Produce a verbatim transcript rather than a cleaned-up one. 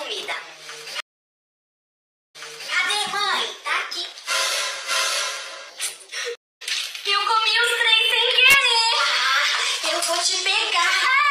comida. Cadê, mãe? Tá aqui. Eu comi os três sem querer. Ah, eu vou te pegar.